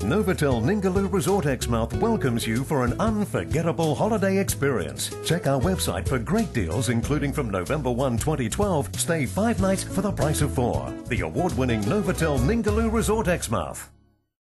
NOVOTEL NINGALOO Resort Exmouth welcomes you for an unforgettable holiday experience. Check our website for great deals, including from November 1, 2012, stay 5 nights for the price of 4. The award-winning NOVOTEL NINGALOO Resort Exmouth.